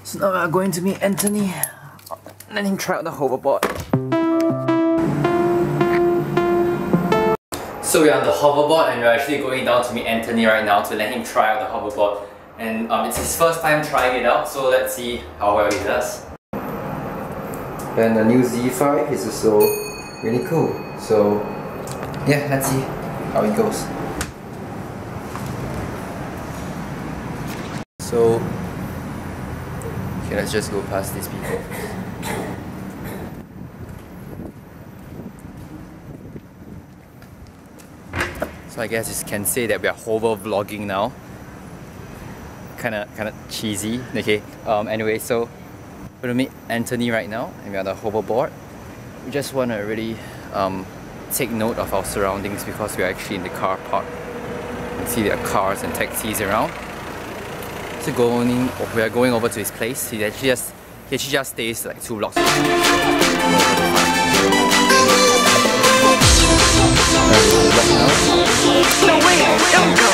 So now we are going to meet Anthony. Let him try out the hoverboard. So we're on the hoverboard and we're actually going down to meet Anthony right now to let him try out the hoverboard. And it's his first time trying it out, so let's see how well he does. And the new Z5 is also really cool. So yeah, let's see how it goes. So okay, let's just go past these people. So I guess you can say that we are hover vlogging now. Kinda cheesy. Okay. Anyway, so we're gonna meet Anthony right now, and we're on the hoverboard. We just want to really take note of our surroundings because we're actually in the car park. You can see there are cars and taxis around. So we are going over to his place. He actually just stays like 2 blocks away. No way, don't go!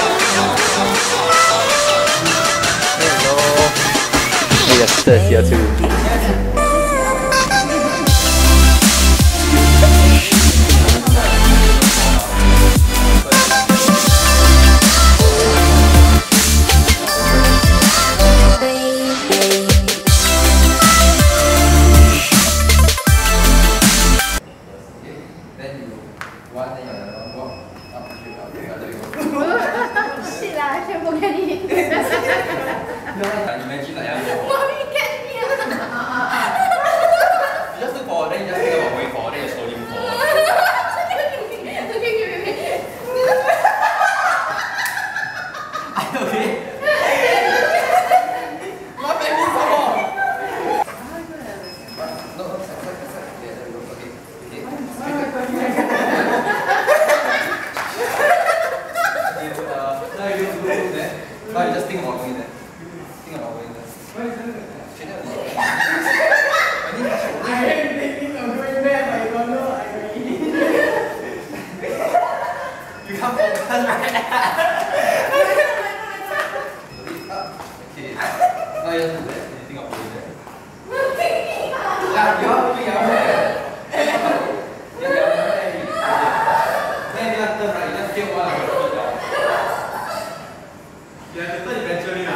Hello! Hey, your sister's here too. Imagine like Mommy, catch me! You just look forward, then you just think about going forward, then you slowly move forward. Are you okay? Not baby some more! No, no, you just think about going there. Think about going there. I am thinking of going there, but you don't know I'm ready. You can't focus right now. Okay. Now you have to do that. You think of going there. Yeah, you are moving your head. Then you have to turn right. You just get one of your feet down. You have to turn eventually.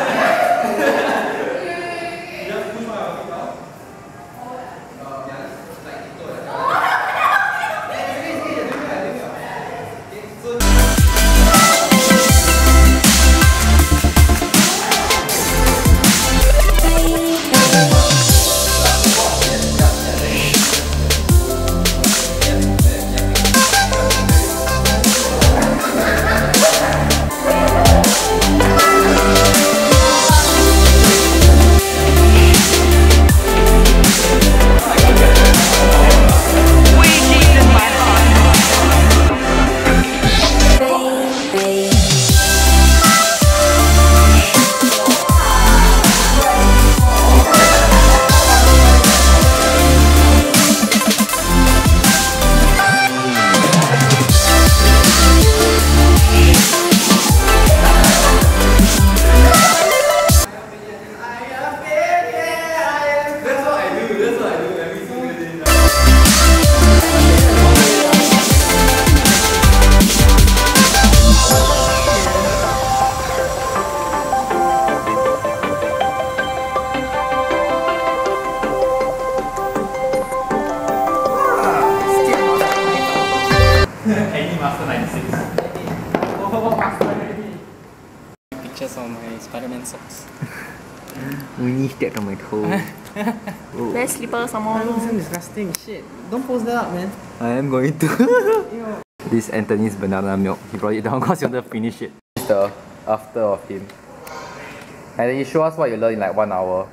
Pictures on my Spider-Man socks. Winnie stepped on my toe. Wear slippers some more. That looks disgusting. Shit. Don't post that up, man. I am going to. This Anthony's banana milk. He brought it down because he wanted to finish it. This is the after of him. And then you show us what you learned in like 1 hour.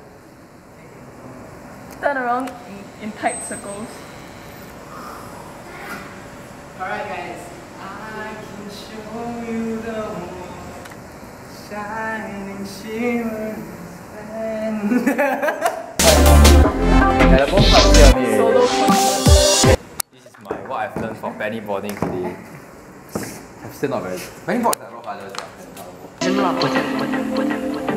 Turn around in tight circles. Alright guys. I can show you the moon shining shimmering. Yeah, both parts here only. Solo. This is what I've learned from penny boarding today. I'm still not very. Penny boards are a lot harder.